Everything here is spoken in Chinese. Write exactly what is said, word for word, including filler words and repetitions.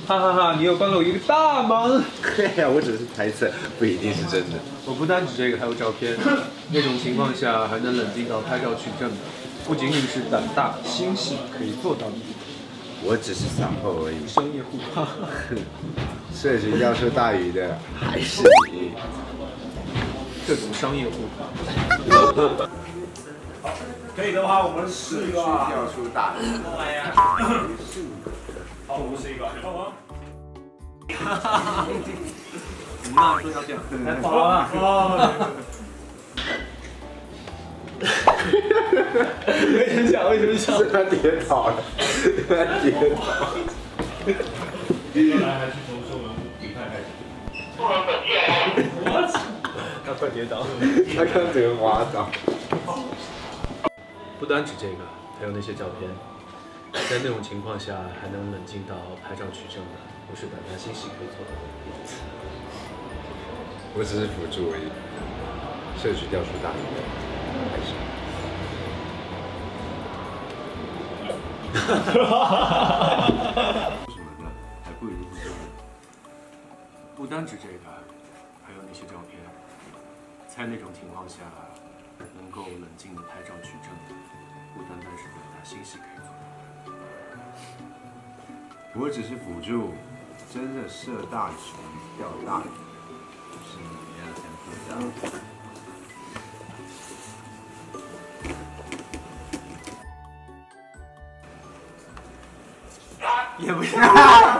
哈哈哈！你又帮了我一个大忙。 对呀，我只是猜测，不一定是真的。 我不单指这个，还有照片，那种情况下还能冷静到拍照取证的，不仅仅是胆大心细可以做到的。 我只是散后而已。 商业互夸。 社群要说大鱼的还是你。 这种商业互夸。 可以的话，我们试一个啊。 要出大鱼。 好，我们试一个。好吗？ 哈哈哈！你那说要这样， 太饱了。哦。 为什么笑？为什么笑？ 他跌倒了，他跌倒。 来，还是从收文评判开始。 他快跌倒， 他刚整个滑倒。 不单指这个，还有那些照片，在那种情况下还能冷静到拍照取证的，不是胆大心细可以做到的。 我只是辅助而已。社区调出大鱼的还是。 什么呢？还不一定是真的。不单指这个，还有那些照片，在那种情况下能够冷静的拍照取证的，不单单是胆大心细可以做到。 我只是辅助，真的射大鱼钓大鱼，是你要先做到。 也不是。